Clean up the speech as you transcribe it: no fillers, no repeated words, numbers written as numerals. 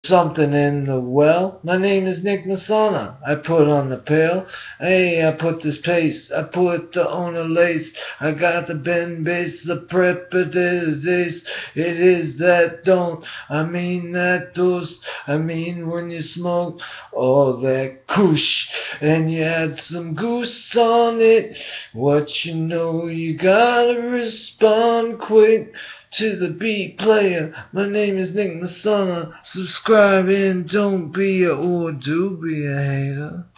Something in the well. My name is Nick MESSANA. I put on the pail. Hey, I put this paste. I put the owner lace. I got the bend base, the prep, it is this. It is that don't. I mean that dose. I mean when you smoke all that kush and you add some goose on it. What you know, you gotta respond quick to the beat player. My name is Nick MESSANA. Subscribe and don't be a or do be a hater.